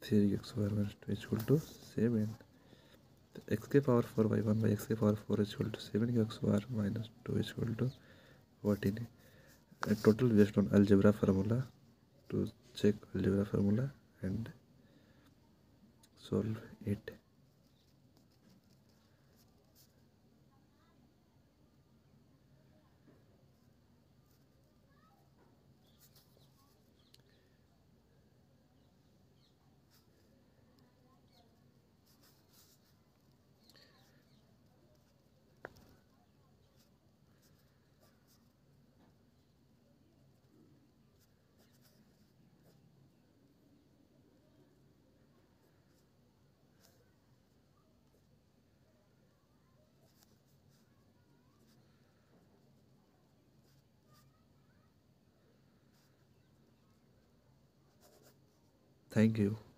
3x square minus 2 is equal to 7. X के power 4 by 1 by x के power 4 is equal to 7 x square minus 2 is equal to 14. Total based on algebra formula. To check algebra formula and solve it. Thank you.